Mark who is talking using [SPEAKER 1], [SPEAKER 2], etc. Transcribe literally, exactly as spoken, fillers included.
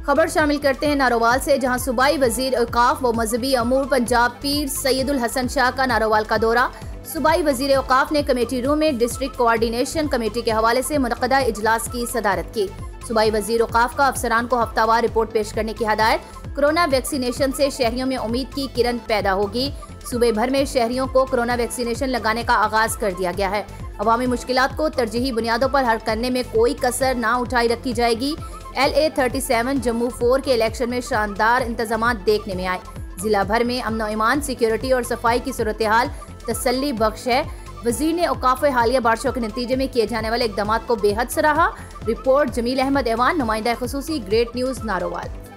[SPEAKER 1] खबर शामिल करते हैं नारोवाल से, जहां सूबाई वजीर औकाफ व मजहबी अमूर पंजाब पीर सैयदुल हसन शाह का नारोवाल का दौरा। सूबाई वजीर औकाफ ने कमेटी रूम में डिस्ट्रिक्ट कोऑर्डिनेशन कमेटी के हवाले से मुनक़दा इजलास की सदारत की। सूबाई वजीर औकाफ का अफसरान को हफ्तावार रिपोर्ट पेश करने की हदायत। कोरोना वैक्सीनेशन से शहरियों में उम्मीद की किरण पैदा होगी। सूबे भर में शहरियों को कोरोना वैक्सीनेशन लगाने का आगाज कर दिया गया है। अवामी मुश्किलात को तरजीही बुनियादों पर हल करने में कोई कसर ना उठाई रखी जाएगी। L A thirty seven Jammu four के इलेक्शन में शानदार इंतजाम देखने में आए। जिला भर में अमन व ईमान, सिक्योरिटी और सफाई की सूरत हाल तसल्ली बख्श है। वजीर ने औकाफ हालिया बारिशों के नतीजे में किए जाने वाले इकदाम को बेहद सराहा। रिपोर्ट जमील अहमद ऐवान, नुमाइंदा खुसूसी, ग्रेट न्यूज़ नारोवाल।